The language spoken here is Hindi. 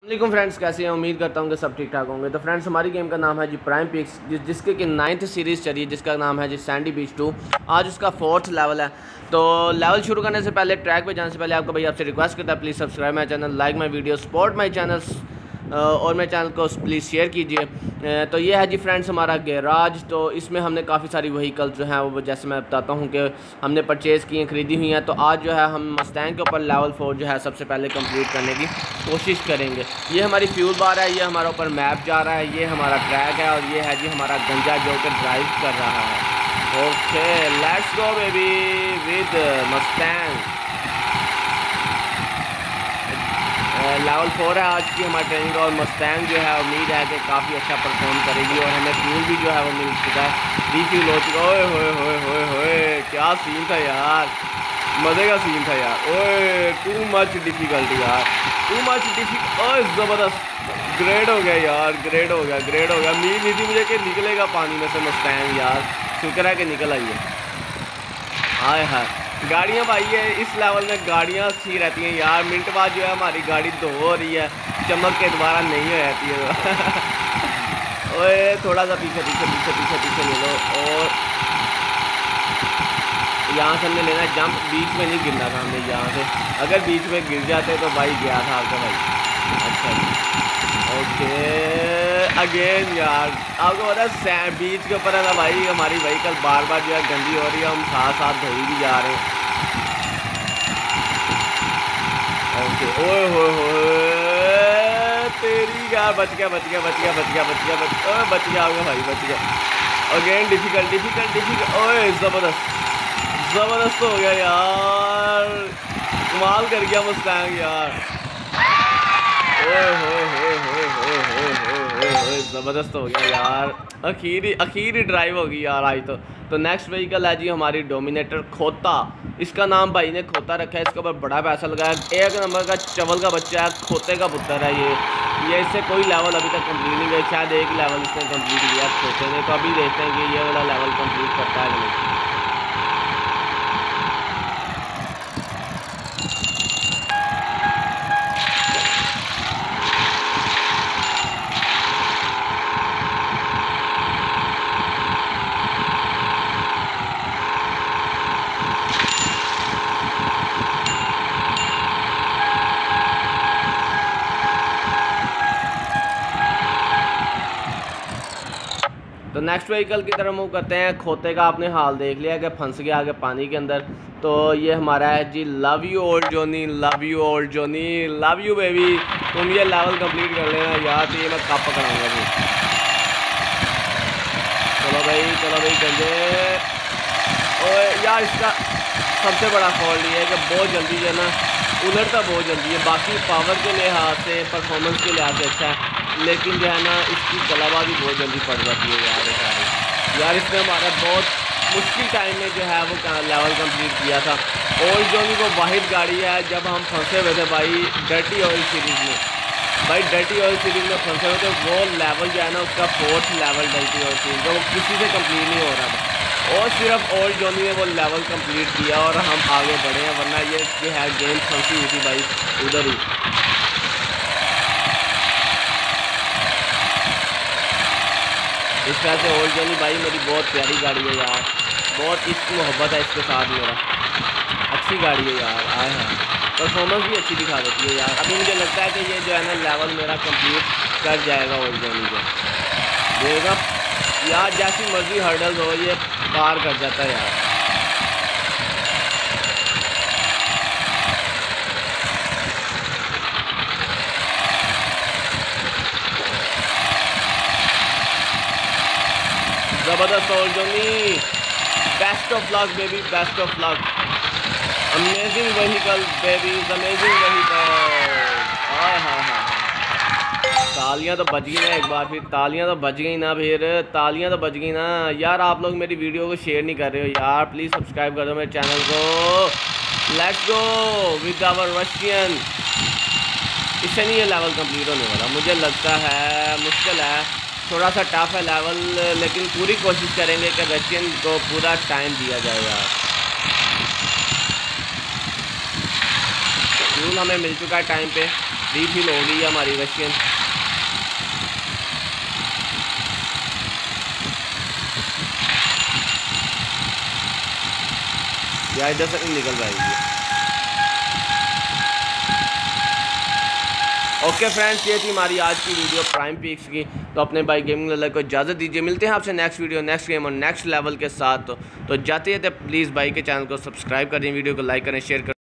वालेकुम फ्रेंड्स, कैसे हैं? उम्मीद करता हूँ कि सब ठीक ठाक होंगे। तो फ्रेंड्स, हमारी गेम का नाम है जी प्राइम पिक्स, जिसके कि 9th सीरीज़ चली है, जिसका नाम है जी सैंडी बीच 2। आज उसका 4th लेवल है। तो लेवल शुरू करने से पहले, ट्रैक पे जाने से पहले आपको भाई आपसे रिक्वेस्ट करता है, please subscribe my channel, like my video, support my channel और मेरे चैनल को प्लीज़ शेयर कीजिए। तो ये है जी फ्रेंड्स हमारा गैराज। तो इसमें हमने काफ़ी सारी वहीकल्स जो हैं वो, जैसे मैं बताता हूँ कि हमने परचेज़ की हैं, ख़रीदी हुई हैं। तो आज जो है हम मस्टैंग के ऊपर लेवल 4 जो है सबसे पहले कंप्लीट करने की कोशिश करेंगे। ये हमारी फ्यूल बार है, ये हमारा ऊपर मैप जा रहा है, ये हमारा ट्रैक है और ये है जी हमारा गंजा जो कि ड्राइव कर रहा है। Okay, let's go baby with Mustang. Level 4 है आज की हमारी ट्रेनिंग और मस्टैंग जो है उम्मीद है कि काफ़ी अच्छा परफॉर्म करेगी और हमें फ्यूल भी जो है वो मिल चुका है, रिफ्यूल हो चुका है। ओए होए होए, क्या सीन था यार, मज़े का सीन था यार। ओए टू मच डिफ़िकल्टी यार, टू मच डिफ़िकल्ट। ओए ज़बरदस्त, ग्रेड हो गया यार, ग्रेड हो गया, ग्रेड हो गया। उम्मीद नहीं थी मुझे कि निकलेगा पानी में से मस्टैंग यार, शुक्र है कि निकल आई है। हाय हाय, गाड़ियाँ भाई है इस लेवल में गाड़ियाँ अच्छी रहती हैं यार। मिनट बाद जो है हमारी गाड़ी धो हो रही है, चमक के दोबारा नहीं हो जाती है। ओए थोड़ा सा पीछे पीछे पीछे पीछे पीछे ले लो और यहाँ से हमने लेना जंप, बीच में नहीं गिरना था हमने यहाँ से। अगर बीच में गिर जाते तो भाई गया था आपका भाई। अच्छा जी, ओके अगेन यार, आपको पता है बीच के ऊपर है ना भाई, हमारी व्हीकल बार बार जो है गंदी हो रही है, हम साथ साथ धोई भी जा रहे हैं। ओके, ओए होए तेरी यार, बच गया बच गया बच गया बच गया बच गया बच गया होगा भाई, बच गया। Again difficult difficult difficult. ओए ज़बरदस्त ज़बरदस्त हो गया यार, कमाल कर गया मस्टैंग यार। ओए होए होए होए होए होए होए होए, ज़बरदस्त हो गया यार। अखीरी ड्राइव होगी यार आज तो नेक्स्ट व्हीकल है जी हमारी डोमिनेटर खोता। इसका नाम भाई ने खोता रखा है, इसके ऊपर बड़ा पैसा लगाया। एक नंबर का चवल का बच्चा है, खोते का पुत्र है ये इससे कोई लेवल अभी तक कंप्लीट नहीं किया, शायद एक लेवल इसने कंप्लीट किया खोते ने। तो अभी देखते हैं कि ये वाला लेवल कंप्लीट करता है कि नहीं। तो नेक्स्ट व्हीकल की तरफ मूव करते हैं। खोते का आपने हाल देख लिया कि फंस गया आगे पानी के अंदर। तो ये हमारा है जी love you old Johnny, love you old Johnny, love you baby. तुम ये लेवल कंप्लीट कर लेना यार, तो ये मैं कब पकड़ाऊँगा फिर। चलो भाई गंजे। और यार इसका सबसे बड़ा फॉल्ट ये है कि बहुत जल्दी जो है ना उलटता बहुत जल्दी है। बाकी पावर के लिहाज से, परफॉर्मेंस के लिहाज से अच्छा है, लेकिन जो है ना इसकी कलाबाजी बहुत जल्दी पड़ जाती है यार। इसने हमारा बहुत मुश्किल टाइम में जो है वो लेवल कंप्लीट किया था। ओल्ड जोनी वो वाहिद गाड़ी है जब हम फंसे हुए थे भाई डर्टी ऑयल सीरीज़ में। भाई डर्टी ऑयल सीरीज़ में फंसे हुए थे, वो लेवल जो है ना उसका 4th level dirty oil series का, वो किसी से कंप्लीट नहीं हो रहा था और सिर्फ ओल्ड जोनी ने वो लेवल कंप्लीट किया और हम आगे बढ़े हैं। वरना ये है गेम फंसी हुई थी भाई उधर ही। इस तरह से ओल्ड जोनी भाई मेरी बहुत प्यारी गाड़ी है यार, बहुत इश्क मोहब्बत है इसके साथ मेरा। अच्छी गाड़ी है यार, आए हैं परफॉर्मेंस भी अच्छी दिखा देती है यार। अभी मुझे लगता है कि ये जो है ना लेवल मेरा कंप्लीट कर जाएगा ओल्ड जोनी को। देखा यार, जैसी मर्जी हर्डल्स हो ये पार कर जाता है यार। ज़बरदस्त old Johnny, best of luck baby, best of luck. Amazing vehicle baby, amazing vehicle. हाँ हाँ हाँ, तालियां तो बज गई ना एक बार फिर, तालियां तो बज गई ना फिर, तालियां तो बज गई ना यार। आप लोग मेरी वीडियो को शेयर नहीं कर रहे हो यार, प्लीज़ सब्सक्राइब कर दो मेरे चैनल को। Let's go with our Russian. इससे नहीं ये लेवल कंप्लीट होने वाला, मुझे लगता है मुश्किल है, थोड़ा सा टफ है लेवल, लेकिन पूरी कोशिश करेंगे कि रशियन को पूरा टाइम दिया जाए यार। फ्यूल हमें मिल चुका है टाइम पे। रीफिल हो गई है हमारी रशियन। या इधर से नहीं निकल पाएगी। ओके फ्रेंड्स, ये थी हमारी आज की वीडियो प्राइम पिक्स की। तो अपने भाई गेमिंग लल्ला को इजाज़त दीजिए, मिलते हैं आपसे नेक्स्ट वीडियो, नेक्स्ट गेम और नेक्स्ट लेवल के साथ। तो जाते जाते प्लीज़ भाई के चैनल को सब्सक्राइब करें, वीडियो को लाइक करें, शेयर करें।